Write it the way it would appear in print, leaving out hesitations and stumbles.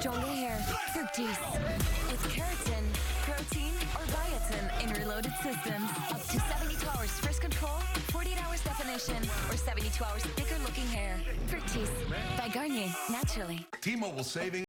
stronger hair. Fructis. With keratin, protein, or biotin in reloaded systems. Up to 72 hours frizz control, 48 hours definition, or 72 hours thicker looking hair. Fructis. By Garnier, naturally. T-Mobile savings.